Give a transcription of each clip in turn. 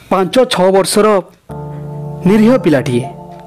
5-6 वर्षर निरीह पिलाटिए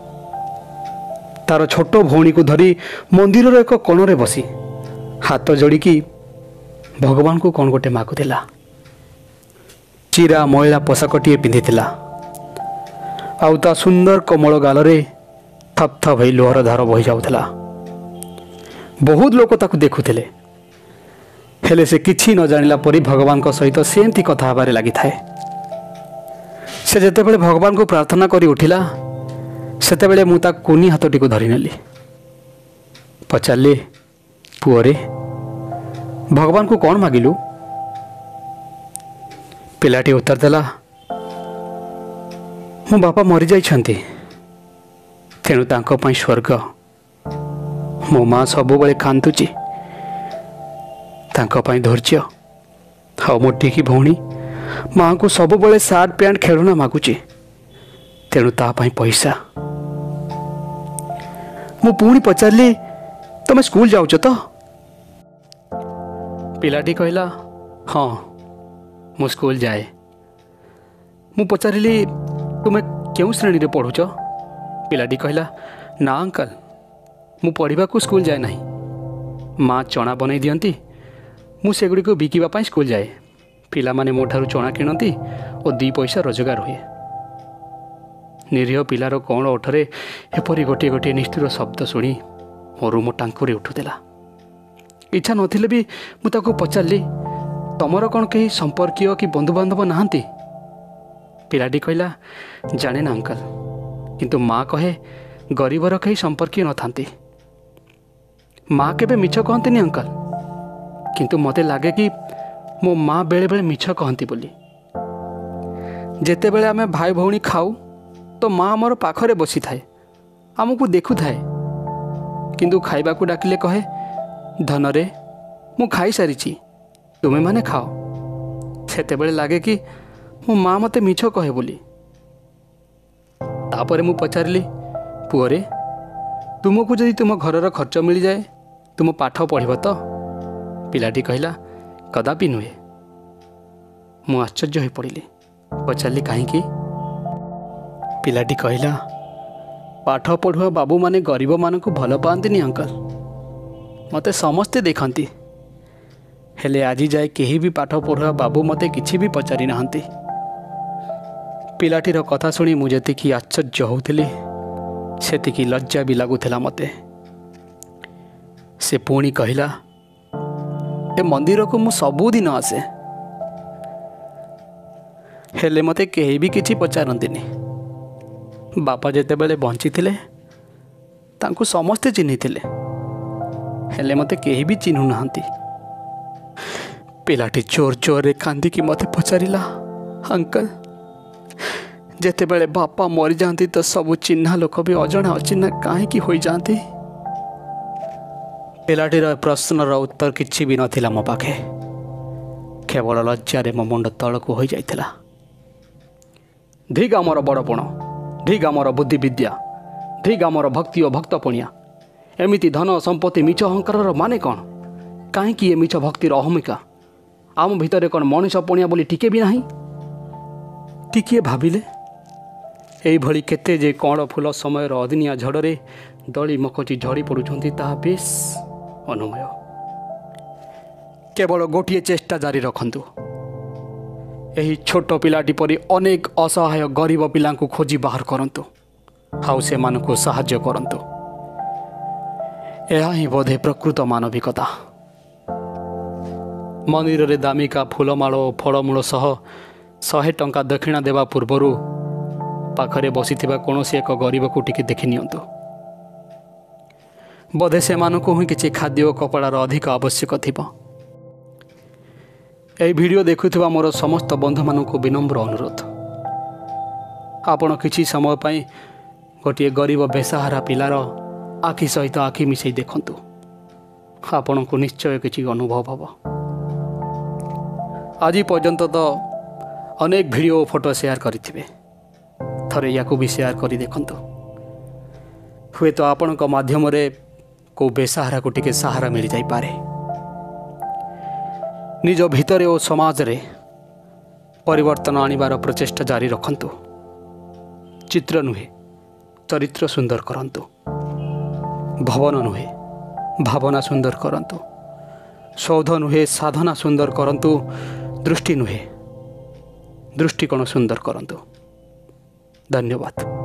तार छोट भौणी को धरी मंदिर एक कोणरे बसी हाथ जोड़िकी भगवान को कौन गोटे मागुला। चिरा मैला पोशाकटीए पिंधिथिला आउ ता सुंदर कोमल गालरे थप थप होई लोहर धार बही जाउथला। बहुत लोक ताकू देखुथिले हेले से किछि न जानिला परी भगवान को सहित सेमती कथा हबारे लागि थाए। से जेतेबेले भगवान को प्रार्थना करी उठिला सेतेबेले मु ता कोनी हाथटी को धरि नेली पचारली पुअरे भगवान को कौन मागिलु। पिलाटी उत्तर देला मो बापा मरी जाइछन्ति तेणु तांको पई स्वर्ग मो माँ सबुबले कांदुची तांको पई धैर्य हाँ मो टिकी भौणी माँ को सबुबले सार्ट पैंट खेलना मागुची तेणु ता पई पैसा। मु पुणी पचारली तमे स्कूल जाउछ तो पिलाटी कहला हाँ मु स्कूल जाए। मु पचारिली तुमे क्यों श्रेणी रे पढ़ुच पिलाटी कहला ना अंकल मु पढ़ा को स्कूल जाए नहीं माँ चना बन दियंती मु सेगुड़ी को बिकिबा पई स्कूल जाए पिला माने मो ठारू चना किणती और 2 पैसा रोजगार हुए। निरीह पिलार कौन ओठरे एपरी गोटे गोटे निष्ठुर शब्द शुणी मो रुम टांकुरी उठुला। इच्छा नथिले भी मु ताको पचारली तमर कौन कहीं संपर्कीय कि बंधुबांधव नहांती पिलाटी कहला जाने ना अंकल किंतु माँ कहे गरीबर कहीं संपर्कीय न थांती माँ केबे मिछ कहती अंकल किंतु मते लागे कि मो माँ बेले बेले मिछ कहती बोली। जेते बेले आमे भाई भौणी खाऊ तो माँ आमर पाखरे बसी थाए आमको देखु थाए किंतु खाइबा को डाकिले कहे धनरे मु खाई सारिची तुमे माने खाओ सेते बेले लागे कि मो माँ मते मिछ कहे बोली। तापरे मु पचारिली पुअरे तुमको जदि तुम घरर खर्च मिल जाए तुम पाठ पढ़िब तो पिलाटी कहला कदापि नुहे। मु आश्चर्य हो पड़िली पचारिली कहीं पिलाटी कहला पाठ पढ़ुआ बाबू माने गरीब मानक भल पाती अंकल मते समस्ते देखती हेले आज जाए कहीं भी पाठ पढ़ुआ बाबू मते किछि भी पचारि नाहंती। पिलाटीर कथा शुणी मुझे आश्चर्य होउथिली सेतिकी लज्जा भी लगुला मते। से पुणी कहला ए मंदिर को मु सबुदिन आसे हेले मते कहीं भी किछि पचारंतिनी बापा जेतेबेले बंची थिले तांको समस्ते चिन्ही थिले हेले मते कहीं भी चिन्हु नाहंती। पिलाटी चोर चोर रे कांदी मते पचारिला अंकल जेतेबेले बापा मरी जाती तो सबु चिन्हा लोक भी अजणा अचिन्हा कहीं हो जाती। पिलाटीर प्रश्नर उत्तर किछि भी नथिला मो पाखे केवल लज्जारे मो मुंड तलकू हो जाइथिला। धिग आमर बड़पण धिग आमर बुद्धि विद्या धिग आमर भक्ति और भक्तपणिया एमिति धन संपत्ति मिछ अहंकार माने कौन कहीं ये मिछ भक्तिर अहमिका आम भितर कौन मनीष पणिया बोली टिके भी नहीं। टिके भाविले एभली केते जे कण फूल समयर अदिनिया झड़े दली मकची झड़ी पड़ुछंती ताहा बेस अनुमय। केवल गोटे चेष्टा जारी रखंतु एही छोट पिलाटी परी अनेक असहाय गरीब पिला खोजी बाहर करंतु हाउ से मानकु साहाय्य करंतु। यह ही बोधे प्रकृत मानविकता। मंदिर रे दामिका फूलमाल और फलमूल सह 100 टंका दक्षिणा देवा पूर्वरु पाखरे बसीथिबा कौनसी एक गरीब को टिके देखि नियंतु बोधे से मानकु ही किछि खाद्य और कपड़ार अधिक आवश्यक थिबो। एही वीडियो देखुथिबा मोर समस्त बंधु मानकु विनम्र अनुरोध आपण किछि समय पई गोटे गरीब बेसहारा पिलार आखि सहित आखि मिसई देखंतु आपण को निश्चय किछि अनुभव हबो। आज पर्यंत तो अनेक वीडियो और फोटो शेयर करिथिबे थरे या भी शेयर करी देखंतु हुए तो आपण को माध्यम रे को बेसहारा को टिके सहारा मिल जाई पारे। निज भितरे और समाज रे परिवर्तन आनिबार प्रचेष्टा जारी रखन्तु। चित्र नुहे चरित्र सुंदर करन्तु। भवन नुहे भावना सुंदर करन्तु। सौध नुहे साधना सुंदर करन्तु। दृष्टि नुहे दृष्टिकोण सुंदर करन्तु। धन्यवाद।